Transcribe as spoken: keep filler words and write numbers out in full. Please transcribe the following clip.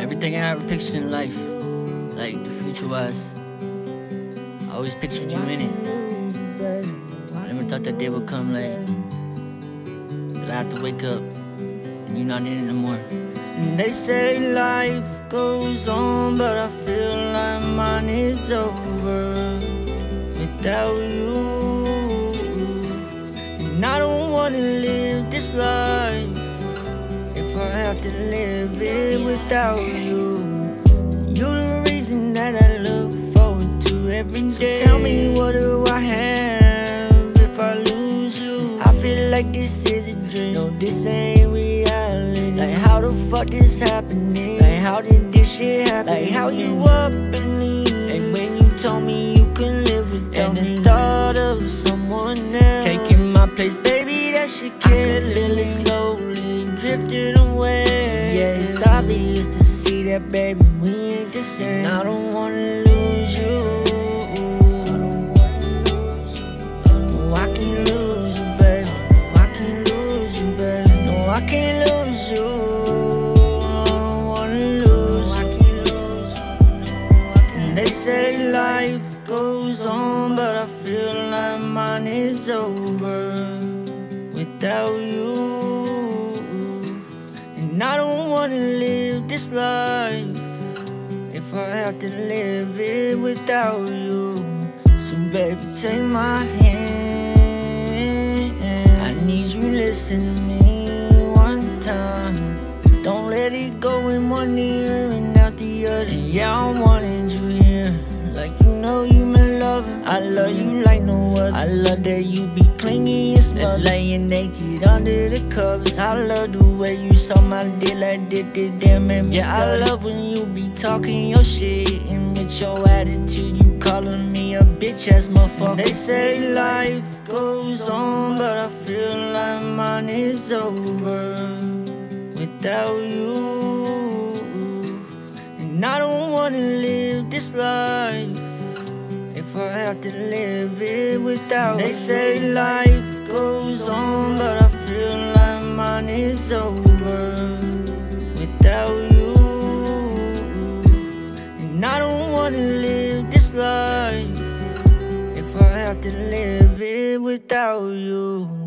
Everything I ever pictured in life, like the future was, I always pictured you in it. I never thought that day would come, like that I have to wake up and you not in it no more. And they say life goes on, but I feel like mine is over without you. And I don't wanna live this life if I have to live it without you. You're the reason that I look forward to every day. So tell me, what do I have if I lose you? 'Cause I feel like this is a dream, no, this ain't reality. Like, how the fuck this happening? Like, how did this shit happen? Like, how you up and leave? And when you told me you couldn't live without me, and the thought of someone else taking my place, baby, that shit killing. I can feel it slowly drifting away. Yeah, it's obvious to see that, baby, we ain't the same. I don't wanna lose you. No, I can't lose you, baby. I can't lose you, baby. No, I can't lose you. I don't wanna lose you. I can't lose you. And they say life goes on, but I feel like mine is over without you. And I don't wanna live this life if I have to live it without you. So baby, take my hand, I need you listen to me one time. Don't let it go in one ear and out the other. Yeah, I wanted you here, like you know you my lover. I love you like no other. I love that you be clingy and smothered, laying naked under the covers. I love the way you saw my dick like this, this damn made me Yeah, stutter. I love when you be talking your shit, and with your attitude you calling me a bitch ass motherfucker. And they say life goes on, but I feel like mine is over without you. And I don't wanna live this life if I have to live it without you. They say life goes on, but I feel like mine is over without you. And I don't wanna live this life if I have to live it without you.